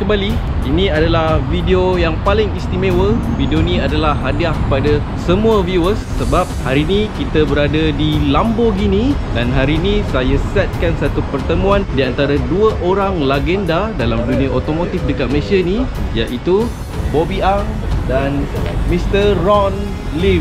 kembali. Ini adalah video yang paling istimewa. Video ni adalah hadiah kepada semua viewers sebab hari ni kita berada di Lamborghini dan hari ni saya setkan satu pertemuan di antara dua orang legenda dalam dunia otomotif dekat Malaysia ni, iaitu Bobby Ang dan Mr. Ron Lim.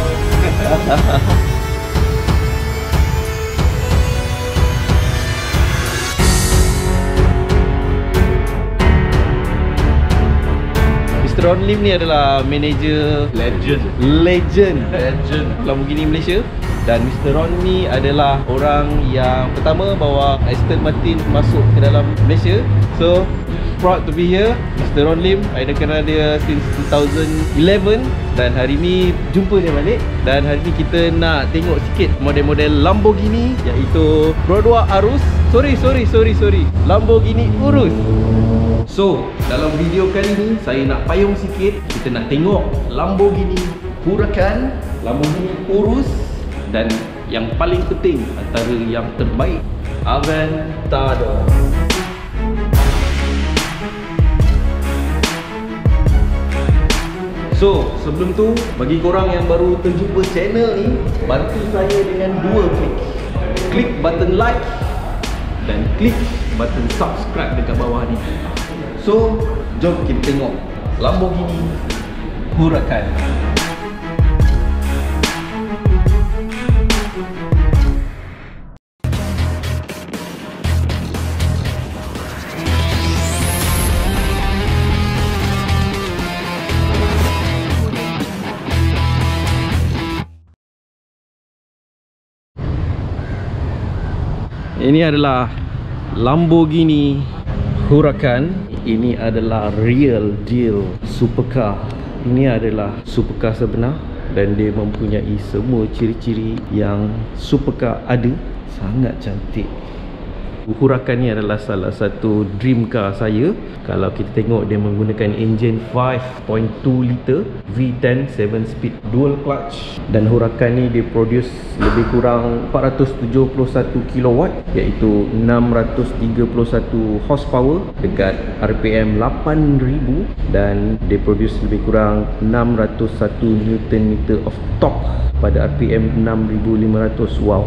Mr. Ron Lim ni adalah manager legend Lamborghini Malaysia, dan Mr. Ron ni adalah orang yang pertama bawa Aston Martin masuk ke dalam Malaysia. So proud to be here. Mr. Ron Lim, saya dah kenal dia since 2011 dan hari ni jumpa dia balik, dan hari ni kita nak tengok sikit model-model Lamborghini, iaitu Pro2 Arus. Sorry Lamborghini Urus. So, dalam video kali ni saya nak payung sikit. Kita nak tengok Lamborghini Huracan, Lamborghini Urus, dan yang paling penting antara yang terbaik, Aventador. So, sebelum tu, bagi korang yang baru terjumpa channel ni, bantu saya dengan dua klik. Klik button like dan klik button subscribe dekat bawah ni. So, jom kita tengok Lamborghini Huracan. Ini adalah Lamborghini Huracan. Ini adalah real deal supercar. Ini adalah supercar sebenar dan dia mempunyai semua ciri-ciri yang supercar ada. Sangat cantik. Huracan ni adalah salah satu dream car saya. Kalau kita tengok, dia menggunakan enjin 5.2 liter V10 7 speed dual clutch, dan Huracan ni dia produce lebih kurang 471 kW, iaitu 631 horsepower dekat RPM 8000, dan dia produce lebih kurang 601 Nm of torque pada RPM 6500. Wow,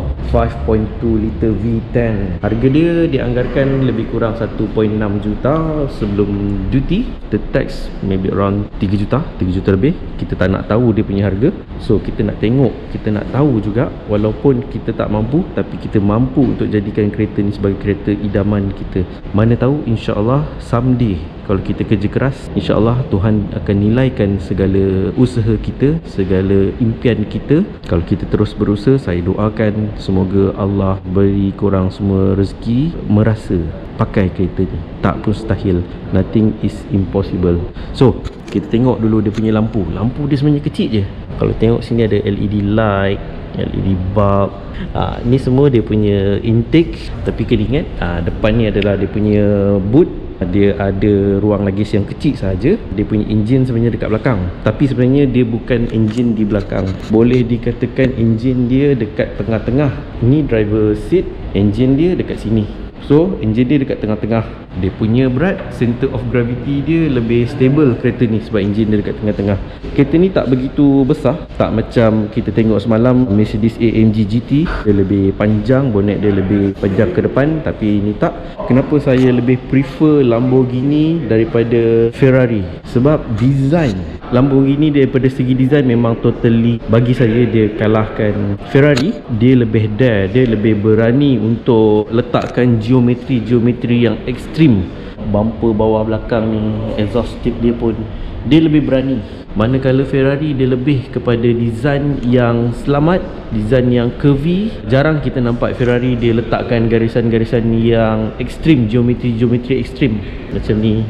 5.2 liter V10. Harga dia dianggarkan lebih kurang 1.6 juta sebelum duty. The tax maybe around 3 juta lebih. Kita tak nak tahu dia punya harga. So kita nak tengok, kita nak tahu juga. Walaupun kita tak mampu, tapi kita mampu untuk jadikan kereta ni sebagai kereta idaman kita. Mana tahu, insya-Allah someday kalau kita kerja keras, insya-Allah Tuhan akan nilaikan segala usaha kita, segala impian kita. Kalau kita terus berusaha, saya doakan semoga Allah beri korang semua rezeki merasa pakai kereta ni. Tak mustahil, nothing is impossible. So, kita tengok dulu dia punya lampu. Lampu dia sebenarnya kecil je. Kalau tengok sini ada LED light, LED bulb. Ni semua dia punya intake. Tapi kena ingat, depan ni adalah dia punya boot. Dia ada ruang lagis yang kecil saja. Dia punya enjin sebenarnya dekat belakang, tapi sebenarnya dia bukan enjin di belakang. Boleh dikatakan enjin dia dekat tengah-tengah. Ini driver seat, enjin dia dekat sini. So, enjin dia dekat tengah-tengah. Dia punya berat, center of gravity dia lebih stable kereta ni sebab enjin dia dekat tengah-tengah. Kereta ni tak begitu besar, tak macam kita tengok semalam Mercedes AMG GT. Dia lebih panjang, bonet dia lebih panjang ke depan, tapi ni tak. Kenapa saya lebih prefer Lamborghini daripada Ferrari? Sebab design Lamborghini daripada segi design memang totally, bagi saya, dia kalahkan Ferrari. Dia lebih dare, dia lebih berani untuk letakkan geometri yang ekstrim. Bumper bawah belakang ni, exhaust tip dia pun, dia lebih berani. Manakala Ferrari dia lebih kepada design yang selamat, design yang curvy. Jarang kita nampak Ferrari dia letakkan garisan-garisan yang ekstrim, geometri ekstrim. Macam ni,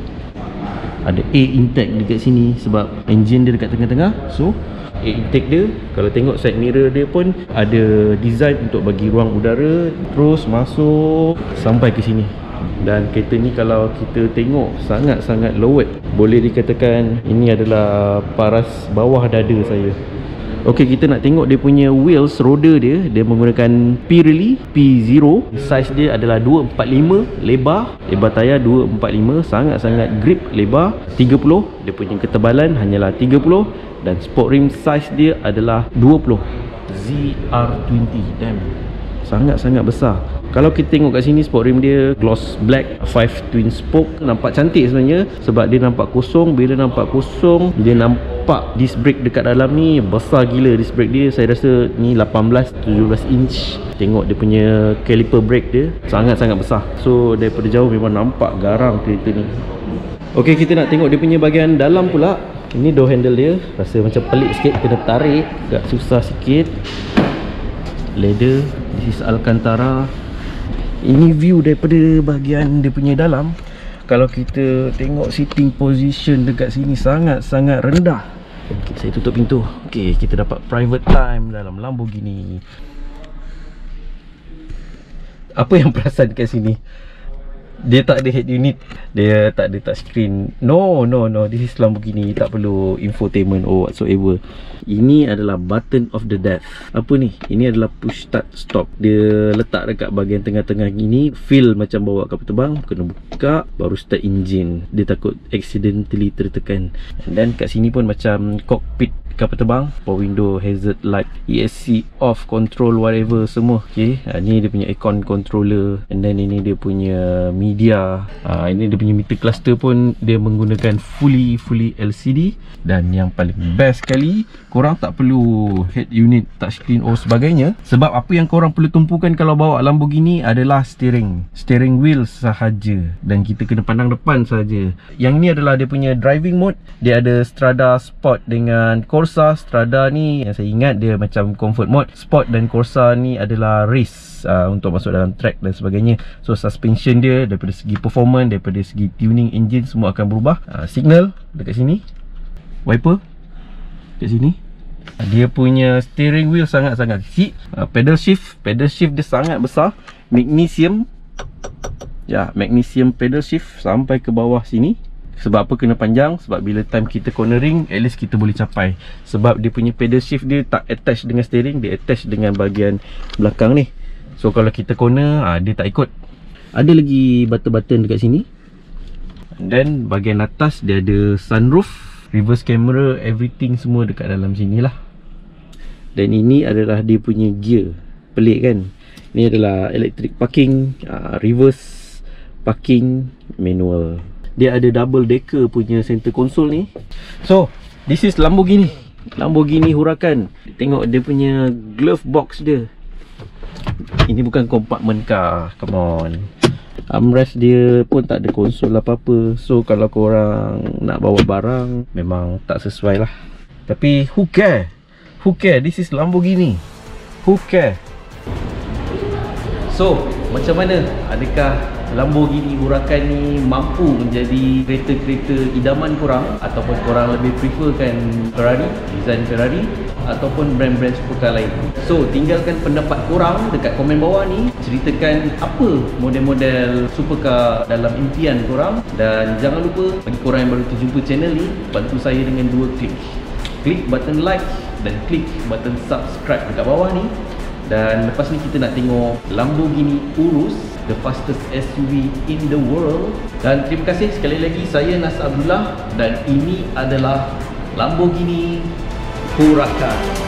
ada air intake dekat sini sebab enjin dia dekat tengah-tengah. So air intake dia, kalau tengok side mirror dia pun ada design untuk bagi ruang udara terus masuk sampai ke sini. Dan kereta ni kalau kita tengok sangat-sangat lowered. Boleh dikatakan ini adalah paras bawah dada saya. Okey, kita nak tengok dia punya wheels, roda dia. Dia menggunakan Pirelli P0. Saiz dia adalah 245 lebar. Lebar tayar 245, sangat-sangat grip lebar. 30, dia punya ketebalan hanyalah 30. Dan sport rim saiz dia adalah 20 ZR20. Damn, sangat-sangat besar. Kalau kita tengok kat sini, sport rim dia gloss black, 5 twin spoke. Nampak cantik sebenarnya sebab dia nampak kosong. Bila nampak kosong, dia nampak disc brake dekat dalam ni besar gila. Disc brake dia saya rasa ni 18-17 inch. Tengok dia punya caliper brake dia sangat-sangat besar. So daripada jauh memang nampak garang kereta ni. Okey, kita nak tengok dia punya bahagian dalam pula. Ini door handle dia, rasa macam pelik sikit, kena tarik, agak susah sikit. Leather, this is Alcantara. Ini view daripada bahagian dia punya dalam. Kalau kita tengok sitting position dekat sini sangat-sangat rendah. Okay, saya tutup pintu. Okay, kita dapat private time dalam Lamborghini. Apa yang perasan kat sini? Dia tak ada head unit, dia tak ada touchscreen. No, this is Lamborghini, tak perlu infotainment or whatsoever. Ini adalah button of the death. Apa ni? Ini adalah push start stop. Dia letak dekat bahagian tengah-tengah gini. Feel macam bawa kapal terbang. Kena buka baru start engine. Dia takut accidentally tertekan. And then kat sini pun macam cockpit kapal terbang. Power window, hazard light, ESC off, control whatever semua. Okay, ni dia punya aircon controller. And then ini dia punya media. Ini dia punya meter cluster pun dia menggunakan fully LCD. Dan yang paling best sekali, korang tak perlu head unit, touchscreen or sebagainya. Sebab apa yang korang perlu tumpukan kalau bawa Lamborghini adalah steering wheel sahaja. Dan kita kena pandang depan saja. Yang ni adalah dia punya driving mode. Dia ada Strada Sport dengan Corsa. Strada ni yang saya ingat dia macam comfort mode. Sport dan Corsa ni adalah race, untuk masuk dalam track dan sebagainya. So suspension dia daripada segi performance, daripada segi tuning engine semua akan berubah. Signal dekat sini, wiper kat sini. Dia punya steering wheel sangat-sangat kecil. Pedal shift dia sangat besar. Magnesium pedal shift sampai ke bawah sini. Sebab apa kena panjang? Sebab bila time kita cornering, at least kita boleh capai. Sebab dia punya pedal shift dia tak attach dengan steering, dia attach dengan bahagian belakang ni. So kalau kita corner, dia tak ikut. Ada lagi button-button dekat sini. And then bahagian atas dia ada sunroof, reverse camera, everything semua dekat dalam sini lah. Dan ini adalah dia punya gear. Pelik kan? Ini adalah electric parking, reverse parking, manual. Dia ada double decker punya center console ni. So this is Lamborghini Huracan. Tengok dia punya glove box dia. Ini bukan compartment car, come on. Armrest dia pun tak ada konsol apa-apa. So kalau korang nak bawa barang, memang tak sesuai lah. Tapi who care? This is Lamborghini. Who care? So macam mana? Adakah Lamborghini Huracan ni mampu menjadi kereta-kereta idaman korang? Ataupun korang lebih preferkan Ferrari, design Ferrari, ataupun brand-brand supercar lain? So tinggalkan pendapat korang dekat komen bawah ni. Ceritakan apa model-model supercar dalam impian korang. Dan jangan lupa, bagi korang yang baru terjumpa channel ni, bantu saya dengan 2 klik. Klik button like dan klik button subscribe dekat bawah ni. Dan lepas ni kita nak tengok Lamborghini Urus, the fastest SUV in the world. Dan terima kasih sekali lagi, saya Nas Abdullah dan ini adalah Lamborghini Huracan.